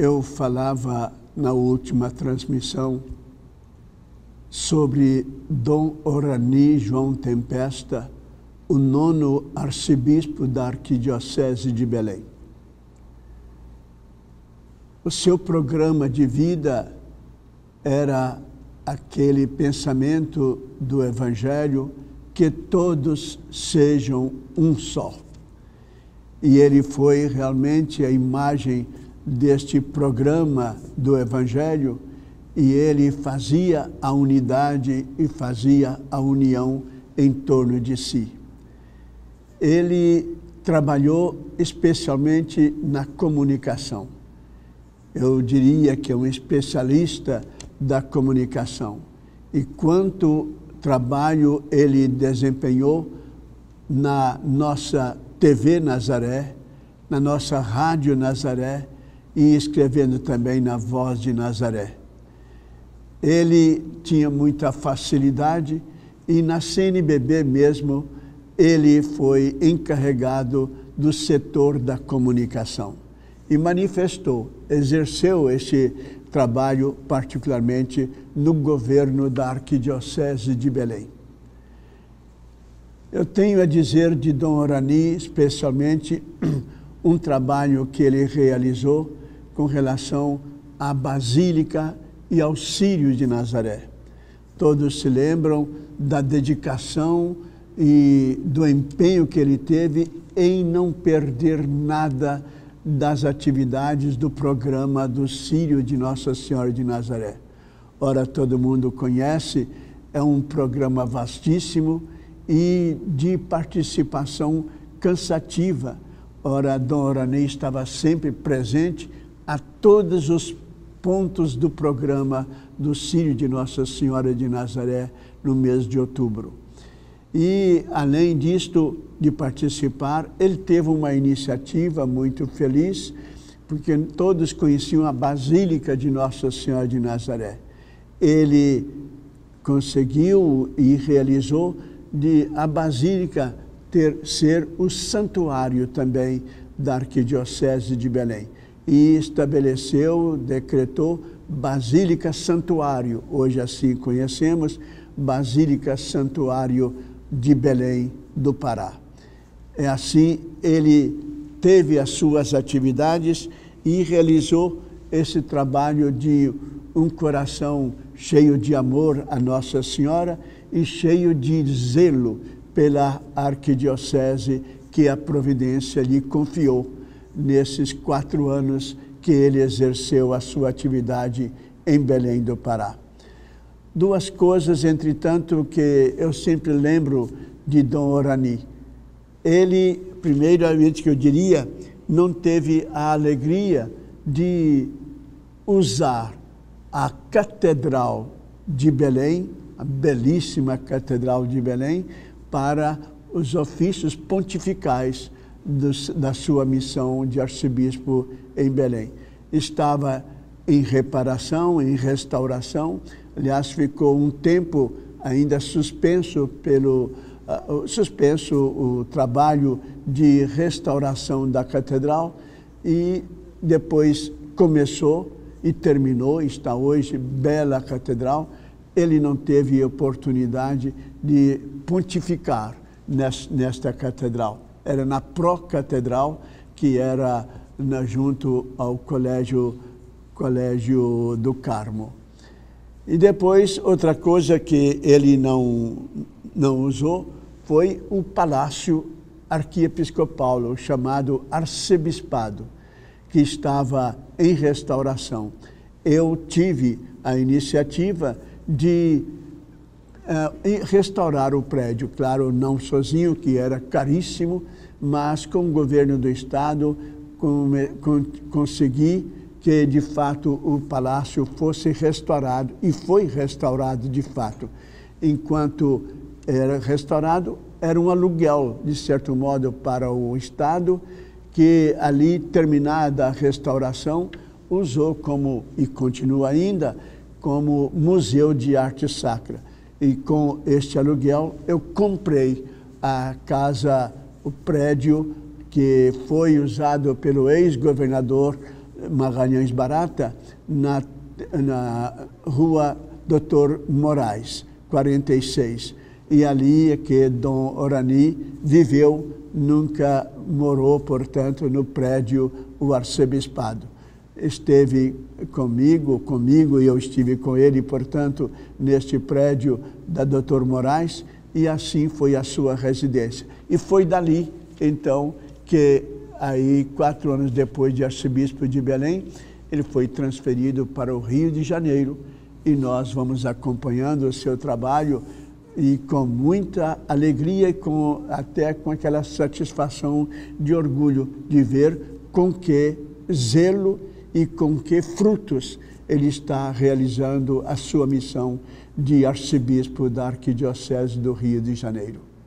Eu falava na última transmissão sobre Dom Orani João Tempesta, o 9º arcebispo da Arquidiocese de Belém. O seu programa de vida era aquele pensamento do Evangelho que todos sejam um só. E ele foi realmente a imagem deste programa do Evangelho, e ele fazia a unidade e fazia a união em torno de si. Ele trabalhou especialmente na comunicação. Eu diria que é um especialista da comunicação. E quanto trabalho ele desempenhou na nossa TV Nazaré, na nossa Rádio Nazaré e escrevendo também na Voz de Nazaré. Ele tinha muita facilidade e na CNBB mesmo ele foi encarregado do setor da comunicação e manifestou, exerceu esse trabalho particularmente no governo da Arquidiocese de Belém. Eu tenho a dizer de Dom Orani, especialmente, um trabalho que ele realizou com relação à Basílica e ao Círio de Nazaré. Todos se lembram da dedicação e do empenho que ele teve em não perder nada das atividades do programa do Círio de Nossa Senhora de Nazaré. Ora, todo mundo conhece, é um programa vastíssimo e de participação cansativa. Ora, Dom Orani estava sempre presente a todos os pontos do programa do Círio de Nossa Senhora de Nazaré no mês de outubro. E, além disto, de participar, ele teve uma iniciativa muito feliz, porque todos conheciam a Basílica de Nossa Senhora de Nazaré. Ele conseguiu e realizou de a Basílica ser o santuário também da Arquidiocese de Belém. E estabeleceu, decretou Basílica Santuário, hoje assim conhecemos, Basílica Santuário de Belém do Pará. É assim, ele teve as suas atividades e realizou esse trabalho de um coração cheio de amor a Nossa Senhora e cheio de zelo pela Arquidiocese que a providência lhe confiou nesses 4 anos que ele exerceu a sua atividade em Belém do Pará. 2 coisas, entretanto, que eu sempre lembro de Dom Orani. Ele, primeiramente que eu diria, não teve a alegria de usar a Catedral de Belém, a belíssima Catedral de Belém, para os ofícios pontificais da sua missão de arcebispo em Belém. Estava em reparação, em restauração. Aliás, ficou um tempo ainda suspenso o trabalho de restauração da catedral e depois começou e terminou, está hoje bela catedral. Ele não teve oportunidade de pontificar nesta catedral. Era na Procatedral, que era junto ao Colégio do Carmo. E depois, outra coisa que ele não usou foi o Palácio Arquiepiscopal, o chamado Arcebispado, que estava em restauração. Eu tive a iniciativa de restaurar o prédio, claro, não sozinho, que era caríssimo, mas com o governo do Estado consegui que, de fato, o palácio fosse restaurado, e foi restaurado, de fato. Enquanto era restaurado, era um aluguel, de certo modo, para o Estado, que ali, terminada a restauração, usou como, e continua ainda, como Museu de Arte Sacra. E com este aluguel, eu comprei a casa, o prédio que foi usado pelo ex-governador Magalhães Barata, na rua Dr. Moraes, 46. E ali é que Dom Orani viveu, nunca morou, portanto, no prédio o arcebispado. Esteve comigo e eu estive com ele, portanto, neste prédio da Dr. Moraes, e assim foi a sua residência. E foi dali, então, que aí, 4 anos depois de arcebispo de Belém, ele foi transferido para o Rio de Janeiro, e nós vamos acompanhando o seu trabalho e com muita alegria e até com aquela satisfação de orgulho de ver com que zelo e com que frutos ele está realizando a sua missão de arcebispo da Arquidiocese do Rio de Janeiro.